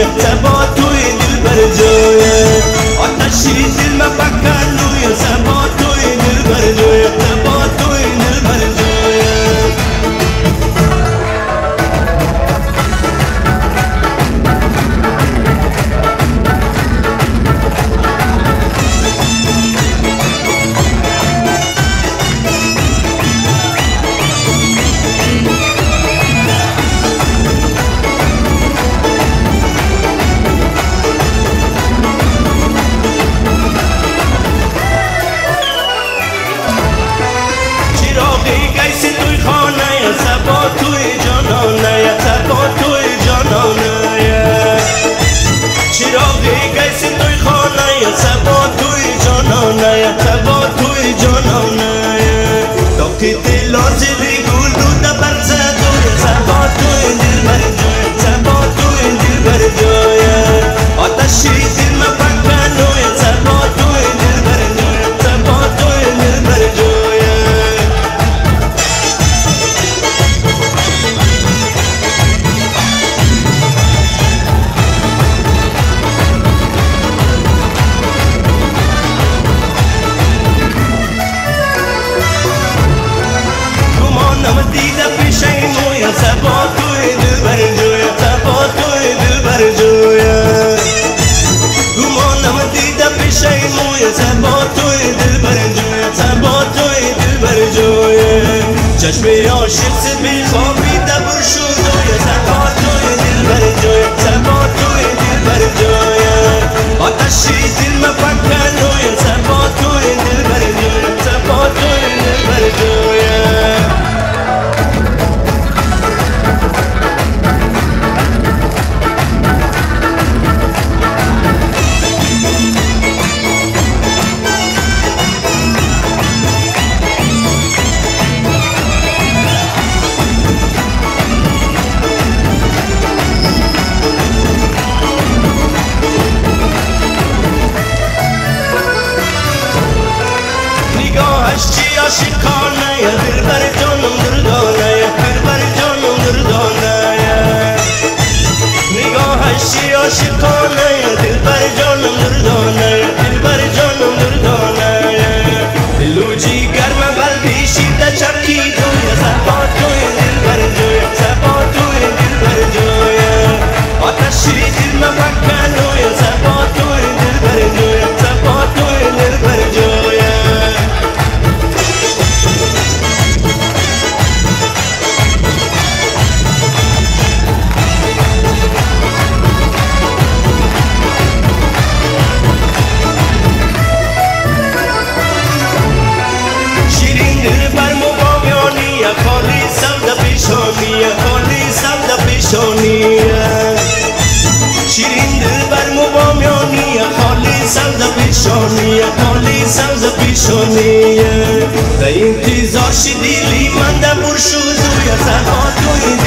جویه زبا توی دل بر جویه آتشی دل مفکنوی زبا توی دل بر جویه زبا توی دل بر جویه چشم عاشق سبی خوابیده بر شدوی زبا توی دل بر جویه زبا توی دل بر جویه آتشی دل مفکنوی زبا توی دل بر جویه زبا توی دل بر جویه عاشقانه دل بر جانم دردانه دل بر جانم دردانه نگاهش چی عاشقانه دل بر جانم دردانه دل بر جانم دردانه دل و جیگرم قلبی شیده چرخیدوی زبا توی دل بر جویه زبا توی دل بر جویه آتشی دل مفکنوی زبا توی دل بر جویه زبا توی دل بر جویه شیرین دل بر مبامیانیه خالی سبز پیشانیه خالی سبز پیشانیه در انتظار شدیلی من در برشوزوی زبا توی